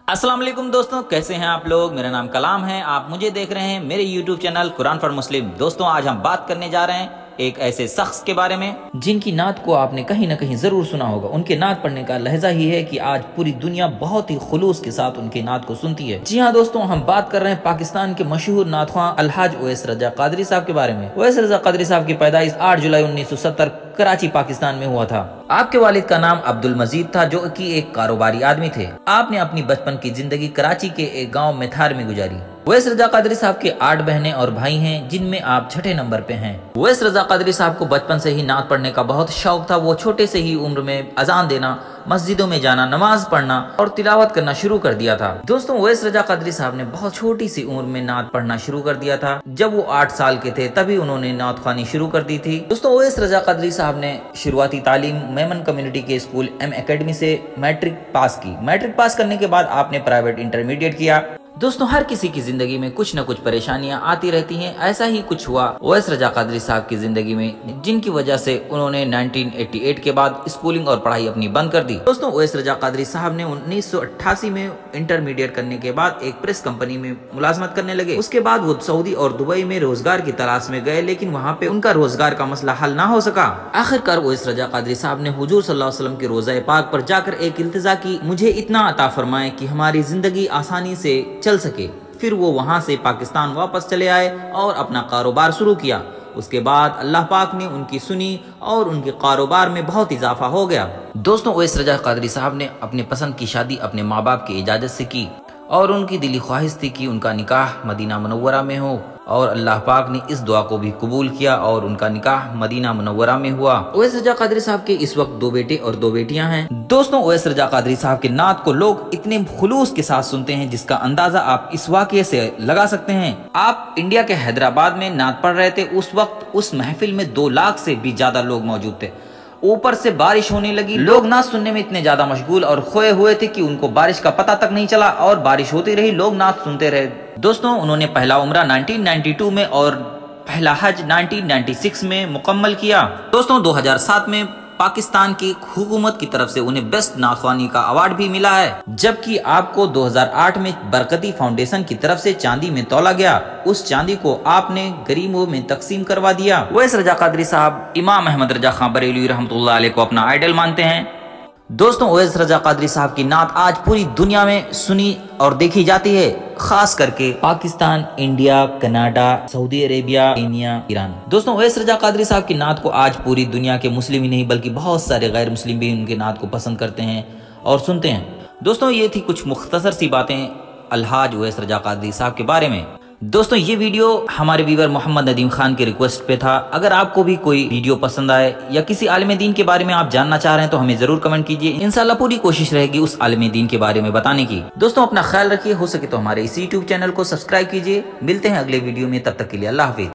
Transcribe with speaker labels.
Speaker 1: अस्सलाम वालेकुम दोस्तों, कैसे हैं आप लोग। मेरा नाम कलाम है, आप मुझे देख रहे हैं मेरे YouTube channel Quran for Muslim. दोस्तों आज हम बात करने जा रहे हैं एक ऐसे शख्स के बारे में जिनकी नात को आपने कहीं ना कहीं जरूर सुना होगा। उनके नात पढ़ने का लहजा ही है कि आज पूरी दुनिया बहुत ही खुलूस के साथ उनकी नात को सुनती है। जी हाँ दोस्तों, हम बात कर रहे हैं पाकिस्तान के मशहूर नात ख्वां अलहाज ओवैस रजा कादरी साहब के बारे में। ओवैस रजा कादरी साहब की पैदाइश 8 जुलाई 1970 कराची पाकिस्तान में हुआ था। आपके वालिद का नाम अब्दुल मजीद था, जो कि एक कारोबारी आदमी थे। आपने अपनी बचपन की जिंदगी कराची के एक गांव मेथार में गुजारी। ओवैस रजा कादरी साहब के 8 बहनें और भाई हैं, जिनमें आप छठे नंबर पे हैं। ओवैस रजा कादरी साहब को बचपन से ही नात पढ़ने का बहुत शौक था। वो छोटे से ही उम्र में अजान देना, मस्जिदों में जाना, नमाज पढ़ना और तिलावत करना शुरू कर दिया था। दोस्तों ओवैस रजा कादरी साहब ने बहुत छोटी सी उम्र में नात पढ़ना शुरू कर दिया था। जब वो 8 साल के थे तभी उन्होंने नात ख्वानी शुरू कर दी थी। दोस्तों ओवैस रजा कादरी साहब ने शुरुआती तालीम मेमन कम्युनिटी के स्कूल एम एकेडमी से मैट्रिक पास की। मैट्रिक पास करने के बाद आपने प्राइवेट इंटरमीडिएट किया। दोस्तों हर किसी की जिंदगी में कुछ न कुछ परेशानियां आती रहती हैं। ऐसा ही कुछ हुआ ओवैस रजा कादरी साहब की जिंदगी में, जिनकी वजह से उन्होंने 1988 के बाद स्कूलिंग और पढ़ाई अपनी बंद कर दी। दोस्तों ओवैस रजा कादरी साहब ने 1988 में इंटरमीडिएट करने के बाद एक प्रेस कंपनी में मुलाजमत करने लगे। उसके बाद वो सऊदी और दुबई में रोजगार की तलाश में गए, लेकिन वहाँ पे उनका रोजगार का मसला हल ना हो सका। आखिरकार ओवैस रजा कादरी साहब ने हुजूर सल्लल्लाहु अलैहि वसल्लम के रोज़ा पाक पर जाकर एक इल्तिजा की, मुझे इतना अता फरमाए कि हमारी जिंदगी आसानी से चल सके। फिर वो वहां से पाकिस्तान वापस चले आए और अपना कारोबार शुरू किया। उसके बाद अल्लाह पाक ने उनकी सुनी और उनके कारोबार में बहुत इजाफा हो गया। दोस्तों ओवैस रजा कादरी साहब ने अपने पसंद की शादी अपने माँ बाप की इजाजत से की और उनकी दिली ख्वाहिश थी कि उनका निकाह मदीना मुनव्वरा में हो, और अल्लाह पाक ने इस दुआ को भी कबूल किया और उनका निकाह मदीना मुनव्वरा में हुआ। ओवैस रजा कादरी साहब के इस वक्त 2 बेटे और 2 बेटियां हैं। दोस्तों ओवैस रजा कादरी साहब के नात को लोग इतने खुलूस के साथ सुनते हैं, जिसका अंदाजा आप इस वाक़ये से लगा सकते हैं। आप इंडिया के हैदराबाद में नात पढ़ रहे थे, उस वक्त उस महफिल में 2 लाख से भी ज्यादा लोग मौजूद थे। ऊपर से बारिश होने लगी, लोग नात सुनने में इतने ज्यादा मशगूल और खोए हुए थे कि उनको बारिश का पता तक नहीं चला और बारिश होती रही, लोग नात सुनते रहे। दोस्तों उन्होंने पहला उम्रा 1992 में और पहला हज 1996 में मुकम्मल किया। दोस्तों 2007 में पाकिस्तान की हुकूमत की तरफ से उन्हें बेस्ट नात ख्वानी का अवार्ड भी मिला है, जबकि आपको 2008 में बरकती फाउंडेशन की तरफ से चांदी में तौला गया। उस चांदी को आपने गरीबों में तकसीम करवा दिया। ओवैस रजा कादरी साहब इमाम अहमद रजा खां बरेलवी रहमतुल्लाह अलैह को अपना आइडल मानते हैं। दोस्तों ओवैस रजा कादरी साहब की नात आज पूरी दुनिया में सुनी और देखी जाती है, खास करके Pakistan, India, Canada, Saudi Arabia, Kenya, Iran. दोस्तों ओवैस रजा कादरी साहब की नात को आज पूरी दुनिया के मुस्लिम ही नहीं बल्कि बहुत सारे गैर मुस्लिम भी उनके नात को पसंद करते हैं और सुनते हैं। दोस्तों ये थी कुछ मुख्तसर सी बातें अलहाज ओवैस रजा कादरी साहब के बारे में। दोस्तों ये वीडियो हमारे व्यूअर मोहम्मद नदीम खान के रिक्वेस्ट पे था। अगर आपको भी कोई वीडियो पसंद आए या किसी आलिम दीन के बारे में आप जानना चाह रहे हैं तो हमें जरूर कमेंट कीजिए। इंशाल्लाह पूरी कोशिश रहेगी उस आलिम दीन के बारे में बताने की। दोस्तों अपना ख्याल रखिए, हो सके तो हमारे इस YouTube चैनल को सब्सक्राइब कीजिए। मिलते हैं अगले वीडियो में, तब तक के लिए अल्लाह हाफिज।